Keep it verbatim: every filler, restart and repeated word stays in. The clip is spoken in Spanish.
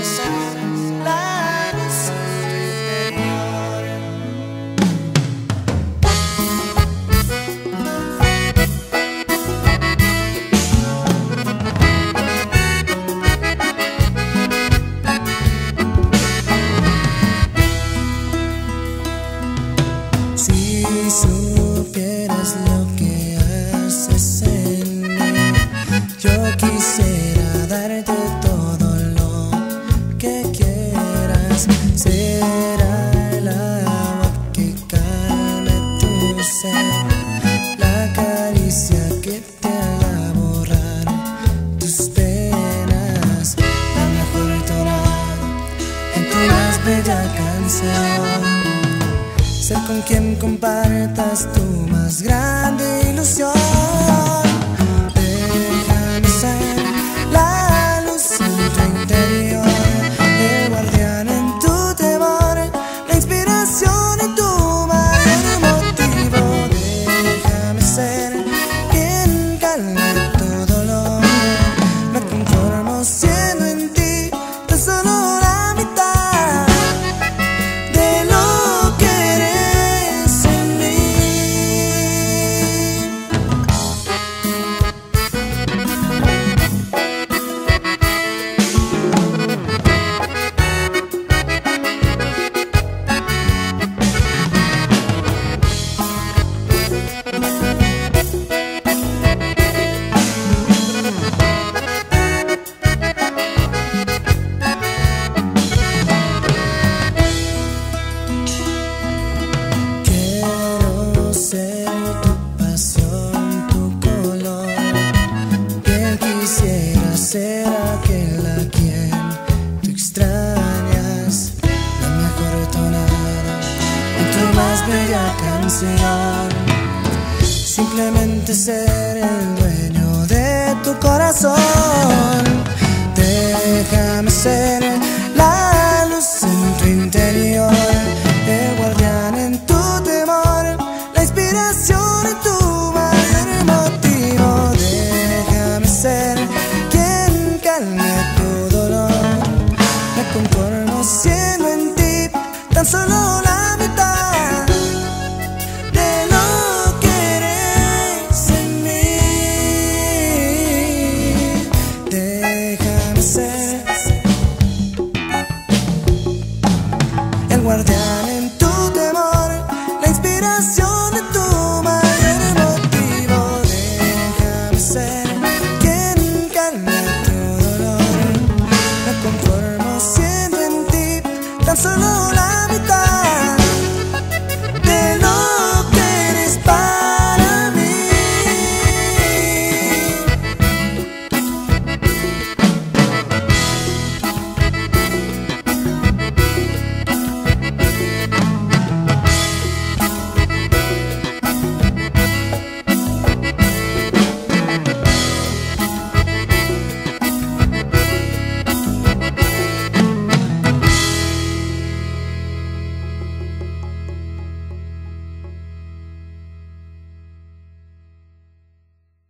ser la luz interior. Si supieras lo que haces en mí, yo quisiera darte todo lo que quieras. Será el agua que calme tu sed, la caricia que te haga borrar tus penas, la mejor tonada en tu más bella canción. Ser con quien compartas tu más grande ilusión. Déjame ser la luz en tu interior, el guardián en tu temor, la inspiración en tu mayor motivo. Déjame ser quien calme tu dolor. Me conformo siendo en ti tan solo la mitad de lo que eres en mí. Quiero ser tu pasión, tu color. Bien quisiera ser aquel a quien tú extrañas, la mejor tonada en tu más bella canción. Simplemente ser el dueño de tu corazón. Déjame ser la luz en tu interior, el guardián en tu temor, la inspiración en tu mayor motivo. Déjame ser quien calme tu dolor. Me conformo siendo en ti tan solo la mitad de lo que eres en mí. Déjame ser el guardián en tu temor, la inspiración de tu mayor motivo. Déjame ser quien calme tu dolor. Me conformo siendo en ti tan solo la